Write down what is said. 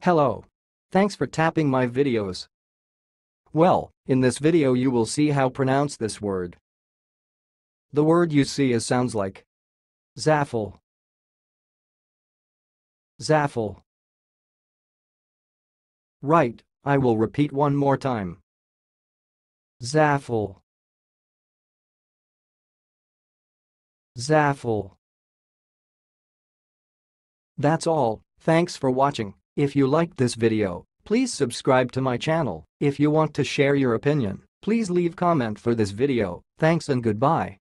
Hello. Thanks for tapping my videos. Well, in this video you will see how pronounce this word. The word you see sounds like Zafil. Zafil. Right, I will repeat one more time. Zafil. Zafil. That's all, thanks for watching. If you liked this video, please subscribe to my channel. If you want to share your opinion, please leave comment for this video. Thanks and goodbye.